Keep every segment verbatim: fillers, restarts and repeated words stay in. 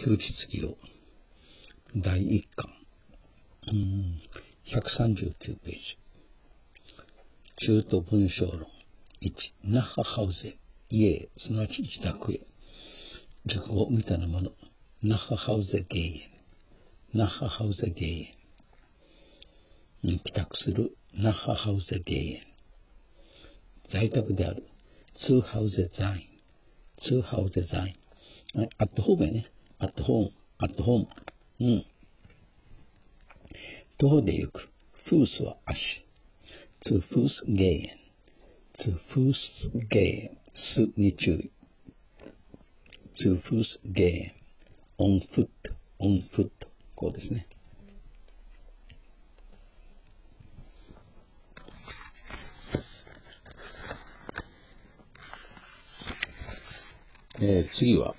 旧実業だいいっかん、うん、ひゃくさんじゅうきゅうページ。中途文章論いち、ナッハハウゼ、家へ、すなわち自宅へ。熟語みたいなもの。ナッハハウゼゲーエン、ナッハハウゼゲーエン。帰宅する、ナッハハウゼゲーエン。在宅である、ツーハウゼザイン、ツーハウゼザイン。アットホームやね。アットホーム、アットホーム。うん。徒歩で行く、フースは足。ツーフースゲーエン、ツーフースゲーエン。すに注意。ツーフースゲーエン。オンフット、オンフット。こうですね。えー、次は、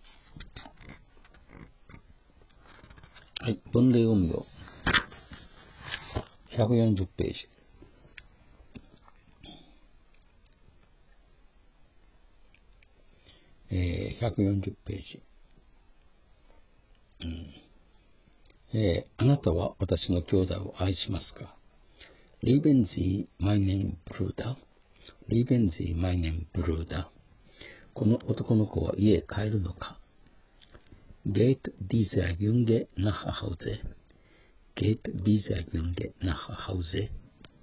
はい、文例を見よう。ひゃくよんじゅうページ。えー、ひゃくよんじゅうページ。うんえー、あなたは私の兄弟を愛しますか？ Lieben Sie meinen Bruder? Lieben Sie meinen Bruder? この男の子は家へ帰るのか？ Geht dieser Junge nach Hause? Geht dieser Junge nach Hause?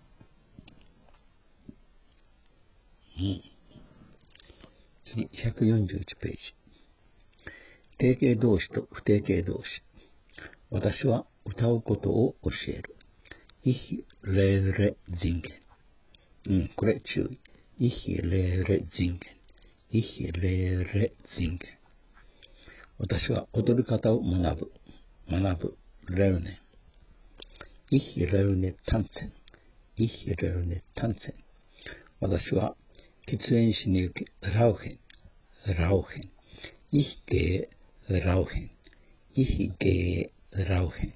うん。次、ひゃくよんじゅういちページ。定型動詞と不定型動詞。私は歌うことを教える。Ich lehre singen。うん、これ注意。Ich lehre singen。Ich lehre singen。私は踊り方を学ぶ。学ぶ。lernen。Ich lerne tanzen。Ich lerne tanzen。私は喫煙しに行き、rauchen。rauchen。Ich gehe rauchen。Ich gehe rauchen。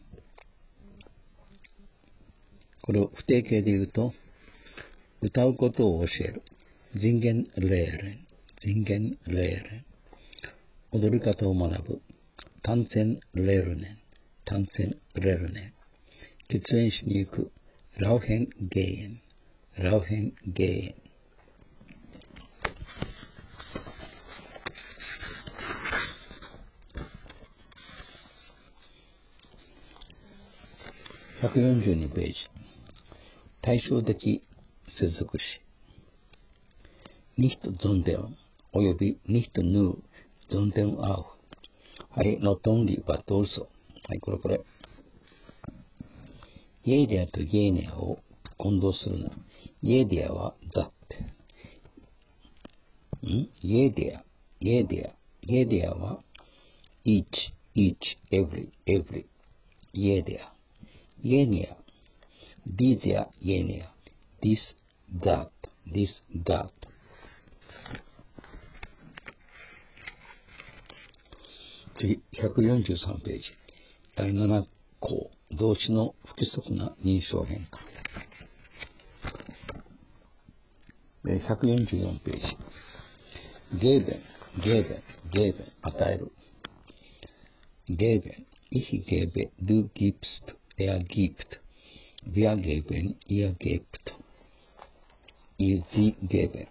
これを不定形で言うと、歌うことを教える。singen lehren。singen lehren。踊り方を学ぶ。tanzen lernen。tanzen lernen。喫煙しに行く。rauchen gehen。rauchen gehen。ひゃくよんじゅうにページ。対照的接続詞。nicht sondern および nicht nur sondern auch。はい、not only but also。はい、これこれ。イエディアとイエネアを混同するな。イエディアは that。んイエディア、イエディア、イエディアは each, each, every, every。イエディア。イエネア。diese イエネア。this, that, this, that。次、ひゃくよんじゅうさんページ。だいなな項、動詞の不規則な認証変化。ひゃくよんじゅうよんページ。geben, geben, geben、与える。geben、ich gebe, du gibst, er gibt、wir geben, ihr gebt、ihr, sie geben。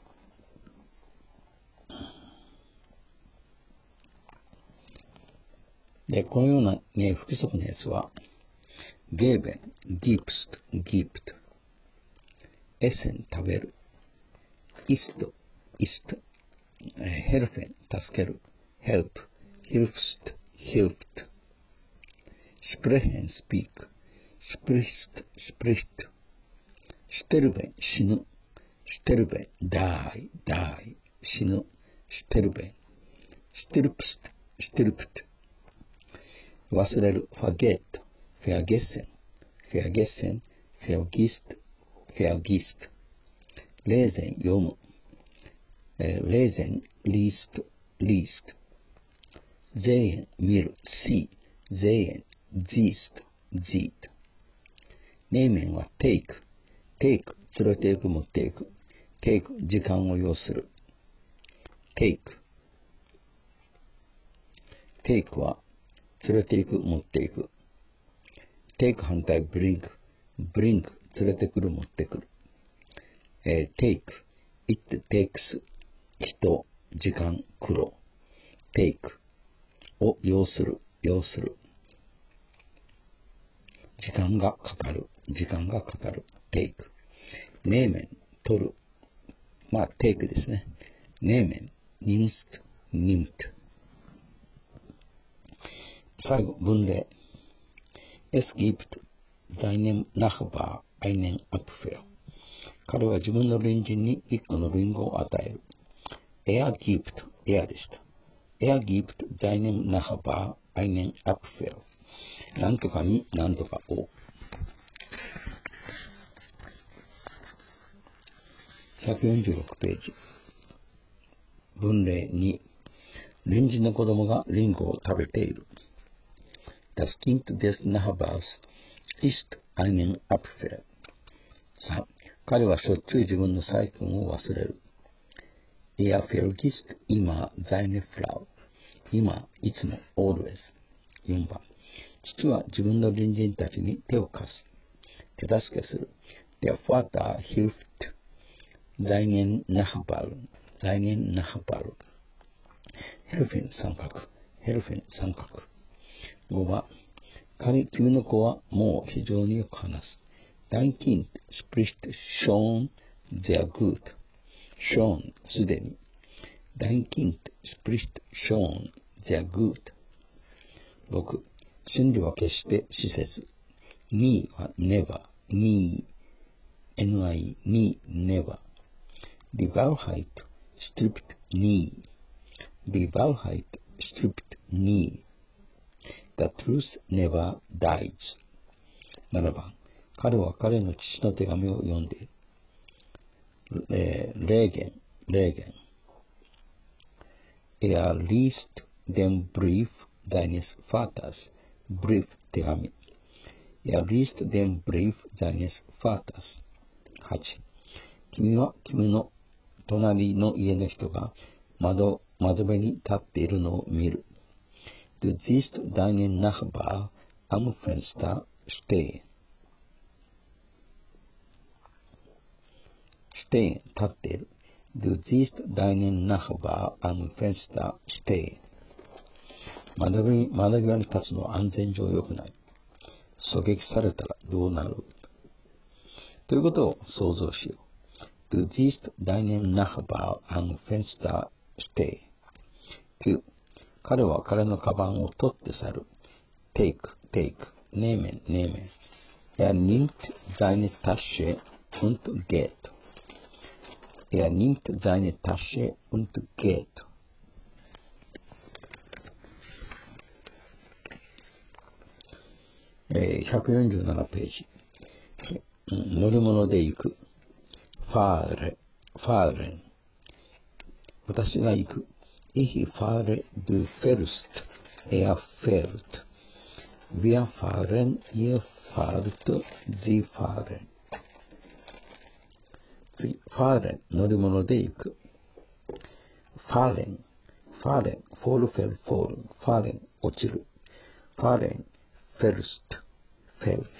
で、このような、ね、不規則なやつは、geben、gibst、gibt、essen、食べる、ist、ist、helfen、助ける、help、hilfst、hilft、sprechen、speak、sprichst、spricht、sterben、死ぬ、sterben、die、die、死ぬ、sterben、stirbst、stirbt、忘れる、forget、vergessen、vergessen、vergisst、vergisst、lesen、読む、lesen、liest、liest、sehen、見る、see、sehen、siehst、sieht。nehmen は take、take、連れていく、持っていく、take、時間を要する、take、take は連れて行く、持っていく。take 反対、bring。bring、連れてくる、持ってくる。えー、take、it takes、人、時間、苦労。take を要する、要する。時間がかかる、時間がかかる。take。ネーメン、取る。まあ、take ですね。ネーメン、nimmst、nimmt。最後、分類。Es gibt seinem Nachbar einen Apfel。彼は自分の隣人に一個のリンゴを与える。Er gibt、er でした。Er gibt seinem Nachbar einen Apfel。なんとかになんとかを。ひゃくよんじゅうろくページ。文例に、隣人の子供がリンゴを食べている。Das Kind des Nachbars isst einen Apfel。さん、彼はしょっちゅう自分の細君を忘れる。Er vergisst immer seine Frau。今、いつも、always。よんばん、父は自分の隣人たちに手を貸す。手助けする。Der Vater hilft seinen Nachbarn。seinen Nachbarn。helfen 三角。helfen 三角。ごばん、彼、君の子はもう非常によく話す。Dein Kind spricht schon sehr gut。schon すでに。Dein Kind spricht schon sehr gut。ろく、真理は決して死せず。nie は never。nie、nie、nie、never。Die Wahrheit stirbt nie。Die Wahrheit stirbt nie。The truth never dies。ななばん、彼は彼の父の手紙を読んでいる。えー、例言、例言。Er liest den Brief seines Vaters。brief 手紙。Er liest den Brief seines Vaters。はち、君は君の隣の家の人が窓、窓辺に立っているのを見る。Du siehst deinen Nachbar am Fenster stehen。stehen 立っている。Du siehst deinen Nachbar am Fenster stehen。窓際に、窓際に立つのは安全上良くない。狙撃されたらどうなるということを想像しよう。Du siehst deinen Nachbar am Fenster stehen。きゅう、彼は彼のカバンを取って去る。take, take, nehmen, nehmen。Er nimmt seine Tasche und geht。Er nimmt seine Tasche und geht。えー、ひゃくよんじゅうななページ。乗り物で行く。ファーレ、ファーレン。私が行く。Ich fahre, du fährst, er fährt. Wir fahren, ihr fahrt, sie fahren。次、ファーレン、乗り物で行く。ファーレン、ファーレン、フォールフェル、フォール、ファーレン、落ちる。ファーレン、フェルスト、フェルト。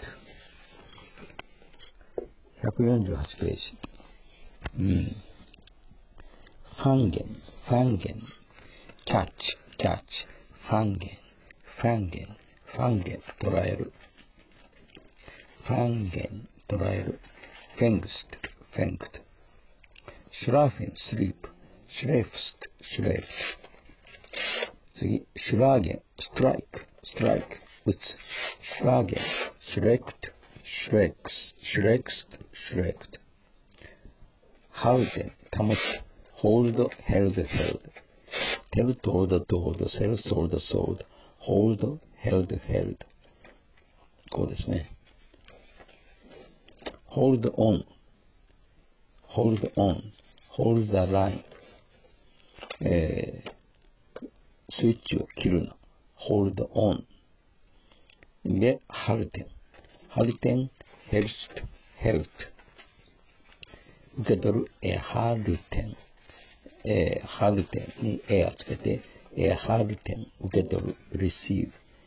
ひゃくよんじゅうはちページ。うん。ファンゲン、ファンゲン。キャッチ、キャッチ。ファンゲン、ファンゲン、ファンゲン、捉える。ファンゲン、捉える。フェングスト、フェングト。シュラーフェン、スリープ。シュレーフスト、シュレーフト。次、シュラーゲン、ストライク、ストライク、打つ。シュラーゲン、シュレクト、シュレクス、シュレクスト、シュレクト。ハルテン、保つ。ホールド、ヘルド、ヘルド。テル、トールド、トールド、セル、ソールド、ソールド。ホールド、ヘルド、ヘルド。こうですね。hold on, hold on, hold the line。えー、スイッチを切るな。hold on。で、ハルテン。ハルテン、ヘルスト、ヘルト。受け取る、えー、ハルテン。えー、ハルテンにエアつけて、えー、ハルテン、受け取る、receive。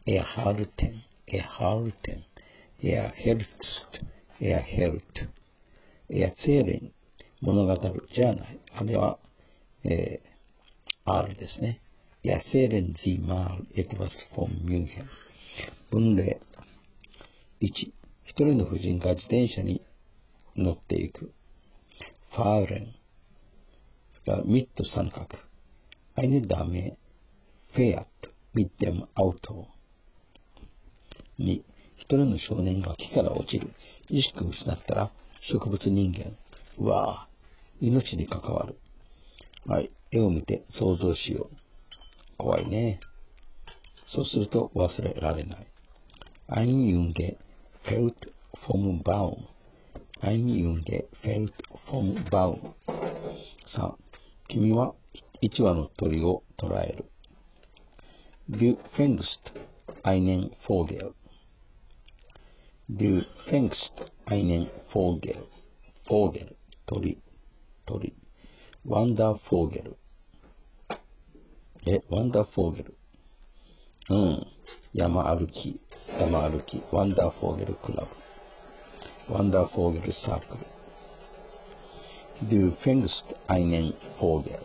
erhalten, erhalten, erhelst, erhält, erzählen、物語るじゃない。あれは、えー、R ですね。erzählen Sie mal etwas von München。文例。いち、一人の婦人が自転車に乗っていく。fahren。mit 三角。eine Dame fährt mit dem Auto。に、一人の少年が木から落ちる。意識を失ったら植物人間。うわぁ、命に関わる。はい、絵を見て想像しよう。怖いね。そうすると忘れられない。Ein Junge fällt vom Baum. Ein Junge fällt vom Baum。さん、君は一羽の鳥を捕らえる。Du fängst einen Vogel. Du fängst einen Vogel. Vogel、鳥、鳥。Wandervogel。え、Wandervogel。うん。山歩き、山歩き。Wandervogel Club。Wandervogel Circle。Du fängst einen Vogel。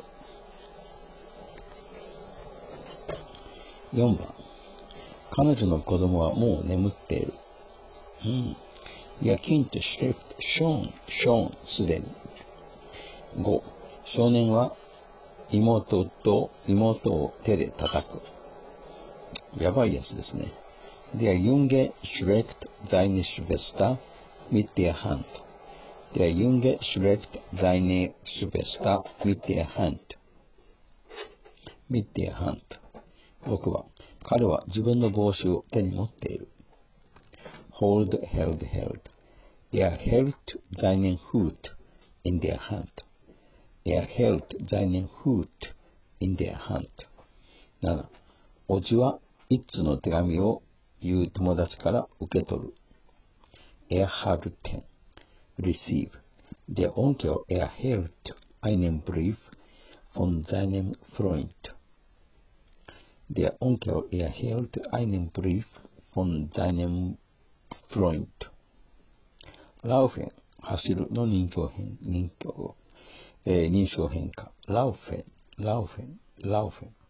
よんばん。彼女の子供はもう眠っている。うん。Ihr Kind schläft schon, schon すでに。ご、少年は妹と妹を手で叩く。やばいやつですね。Der Junge schlägt seine Schwester mit der Hand. Der Junge schlägt seine Schwester mit der Hand. Mit der Hand。ろくばん。彼は自分の帽子を手に持っている。Hold, held, held. Er hält seinen Hut in der Hand. Er hält seinen Hut in der Hand。なな、おじは一通の手紙を言う友達から受け取る。Erhalten, receive. Der Onkel erhält einen Brief von seinem Freund. Der Onkel erhält einen Brief von seinem Freund。ラウフェン、走るの人形変、人形、えー、認証変化。ラウフェン、ラウフェン、ラウフェン。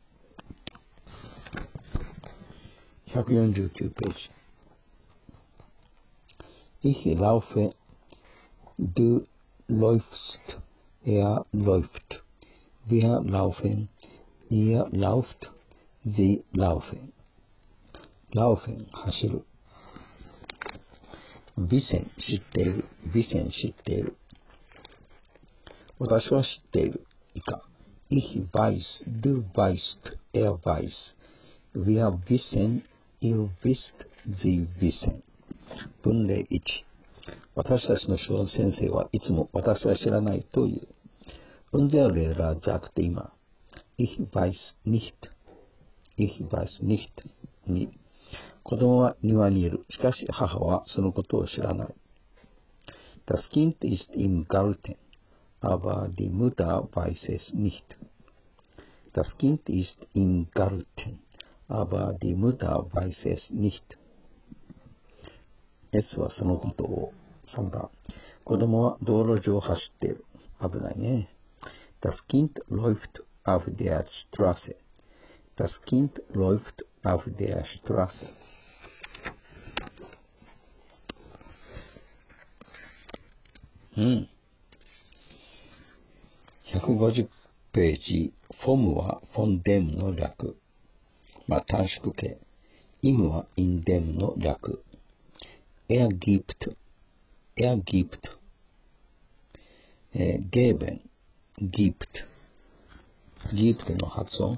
ひゃくよんじゅうきゅうページ。Ich laufe, du läufst, er läuft. Wir laufen, ihr lauft, sie laufen。ラウフェン、走る。wissen、知っている。wissen、知っている。私は知っている。以下。Ich weiß, du weißt, er weiß. Wir wissen, ihr wisst, sie wissen。文例いち。私たちの小先生はいつも私は知らないという。Unser Lehrer sagt immer, ich weiß nicht. Ich weiß nicht。に。子供は庭にいる。しかし母はそのことを知らない。Das Kind ist im Garten, aber die Mutter weiß es nicht. Das Kind ist im Garten, aber die Mutter weiß es nicht。S はそのことを。さんばん。子供は道路上を走っている。危ないね。Das Kind läuft auf der Straße. Das Kind läuft auf der Straße。うん。ひゃくごじゅうページ。vom は von dem の略。まあ短縮形。im は in dem の略。er gibt, er gibt。えー、geben, gibt。gibt の発音。うん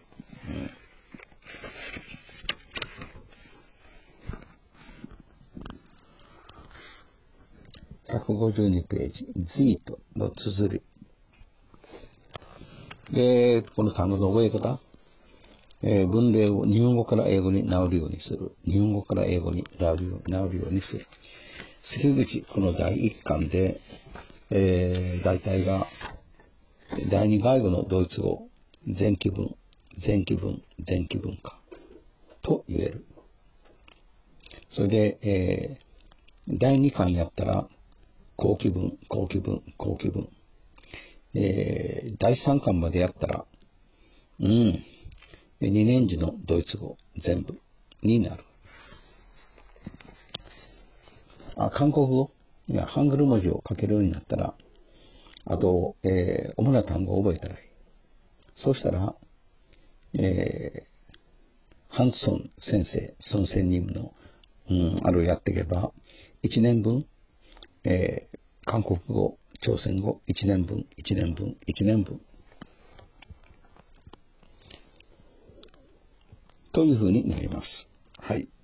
ひゃくごじゅうにページ。Z の綴り。で、この単語の覚え方。えー、文例を日本語から英語に直るようにする。日本語から英語に直るよう直るようにする。関口、このだいいっかんで、えー、大体が、だいに外語のドイツ語、前期文、前期文、前期文か。 と言える。それで、えー、だいにかんやったら、後期文、後期文、後期文。えー、だいさんかんまでやったら、うん、にねん次のドイツ語全部になる。あ、韓国語いや、ハングル文字を書けるようになったら、あと、えー、主な単語を覚えたらいい。そうしたら、えー、ハンソン先生、孫先任の、うん、あれをやっていけば、いちねんぶん、えー、韓国語、朝鮮語、いちねんぶん、いちねんぶん、いちねんぶん。というふうになります。はい。